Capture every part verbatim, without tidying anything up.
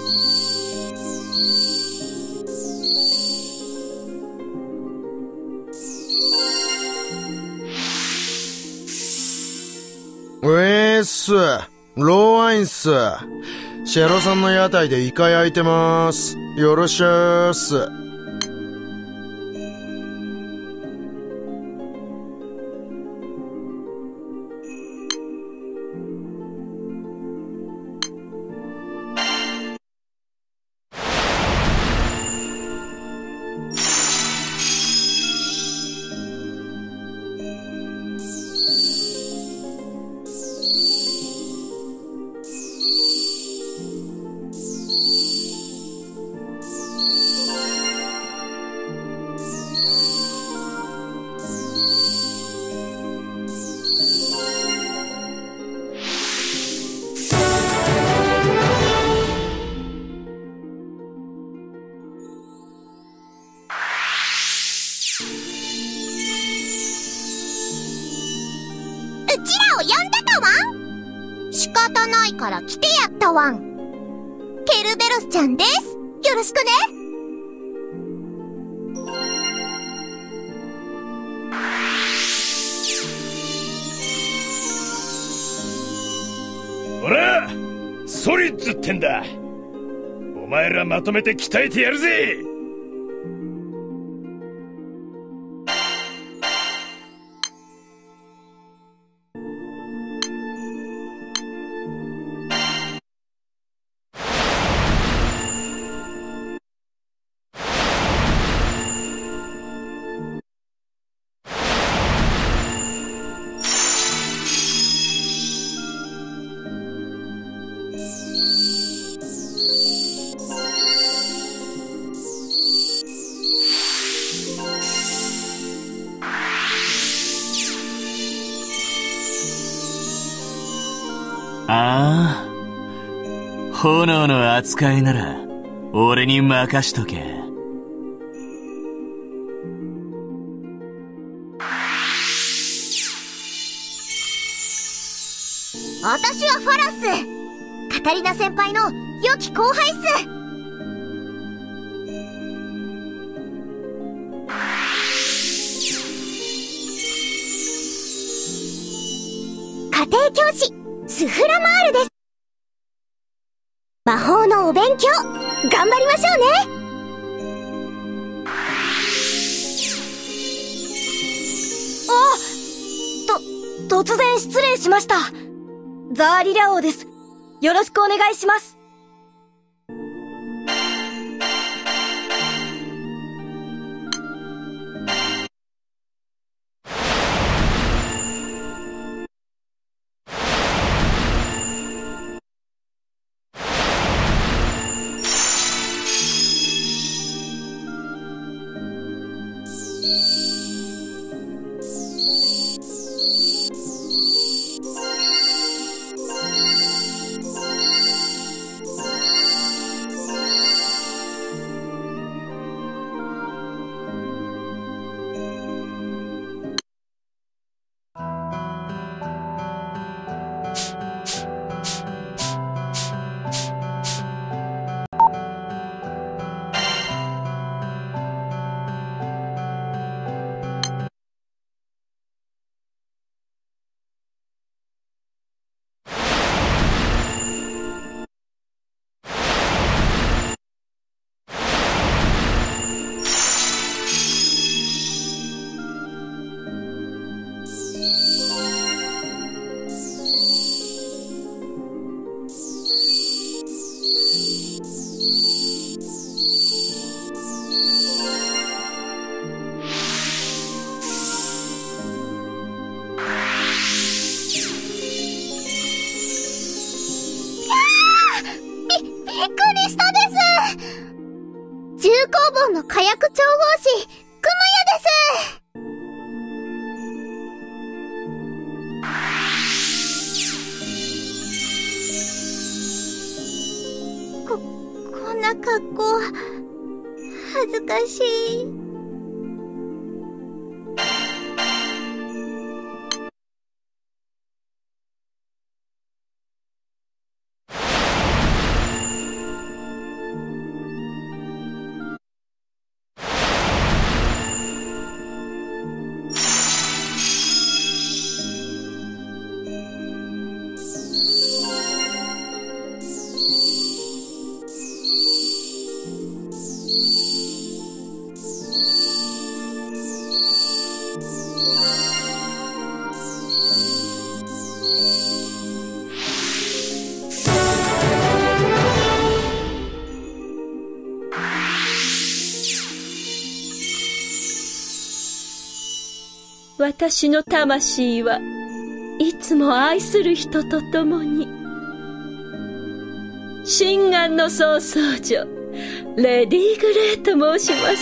ウェーっす。ローワインっす。シェロさんの屋台でイカ焼いてます。よろしゅーっす。 仕方ないから来てやったワン。ケルベロスちゃんです。よろしくね。 ほら、ソリッツってんだ。お前らまとめて鍛えてやるぜ。 ああ、炎の扱いなら俺に任しとけ。 私はファラス。カタリナ先輩の良き後輩っす。家庭教師スフラマールです。魔法のお勉強頑張りましょうね。 あ、と突然失礼しました。ザーリラ王です。よろしくお願いします。 重工房の火薬調合師、クムヤです。こ、こんな格好、恥ずかしい。 私の魂はいつも愛する人と共に。心眼の総僧女、レディー・グレイと申します。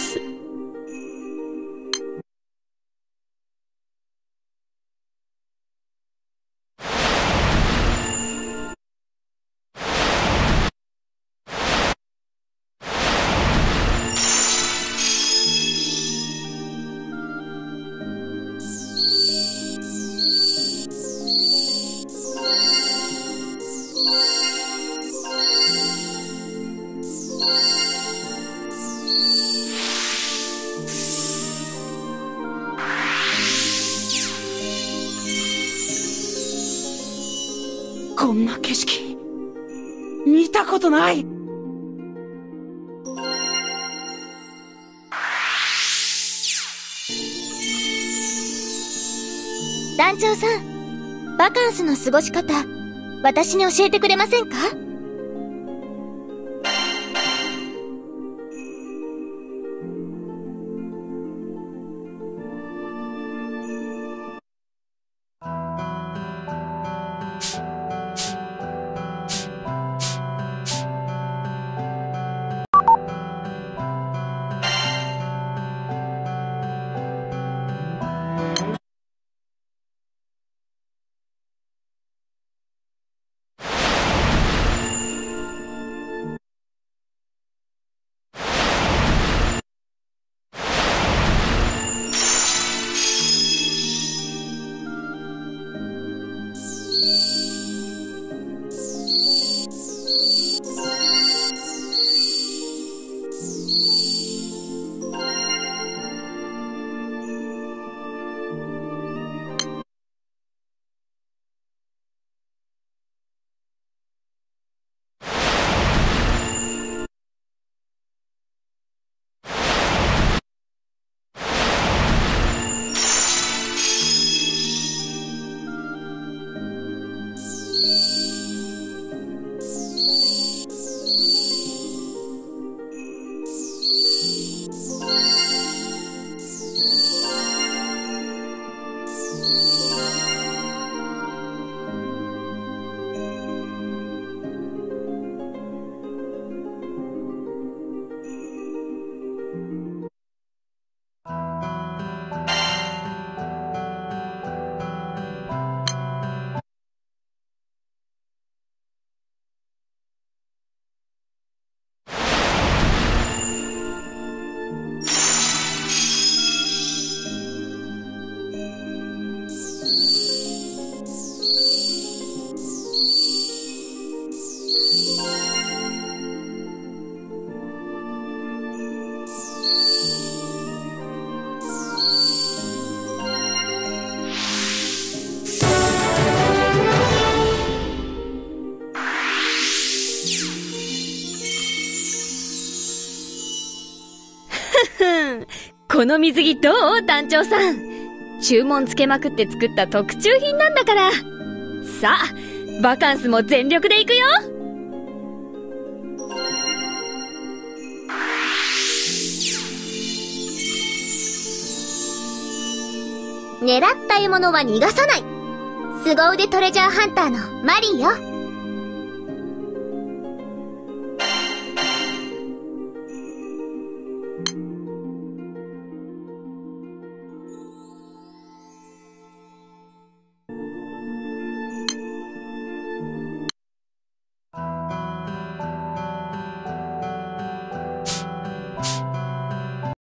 こんな景色見たことない。 団長さん、バカンスの過ごし方、私に教えてくれませんか？ この水着どう？団長さん。注文つけまくって作った特注品なんだから。さあ、バカンスも全力で行くよ。 狙った獲物は逃がさない。凄腕トレジャーハンターのマリーよ。